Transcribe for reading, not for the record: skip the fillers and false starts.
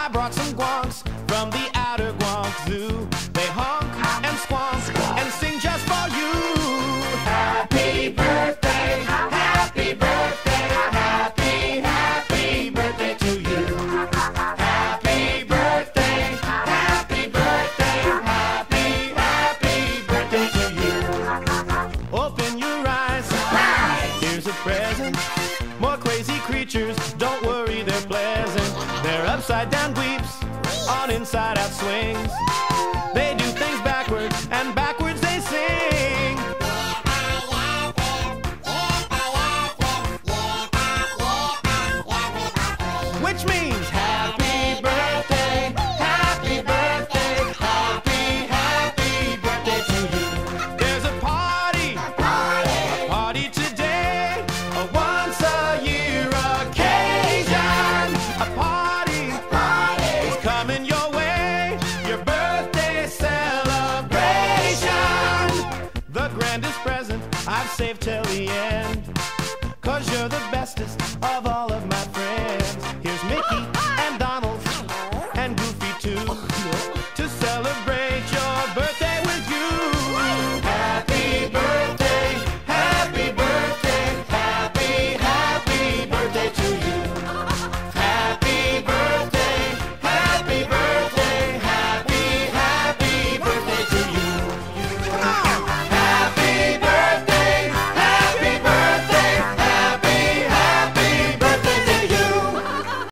I brought some guanks from the outer Guank Zoo. They honk and squonk and sing just for you. Happy birthday, happy birthday, happy birthday to you. Happy birthday, happy birthday, happy birthday to you. Open your eyes, here's a present. More crazy creatures, don't worry, they're pleasant. They're upside down dweeps on inside out swings.